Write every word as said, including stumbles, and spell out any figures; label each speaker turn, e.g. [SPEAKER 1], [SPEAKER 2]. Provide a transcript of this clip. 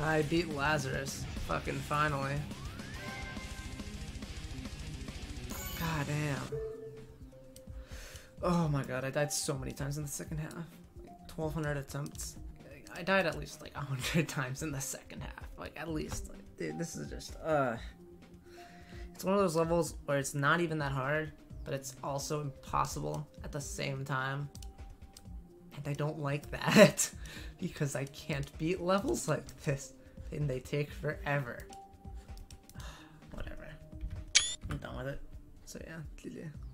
[SPEAKER 1] I beat Lazarus. Fucking finally. God damn. Oh my god, I died so many times in the second half. Like twelve hundred attempts. I died at least like one hundred times in the second half. Like, at least. Like, dude, this is just, uh... It's one of those levels where it's not even that hard, but it's also impossible at the same time. And I don't like that, because I can't beat levels like this, and they take forever. Whatever. I'm done with it. So yeah, G G.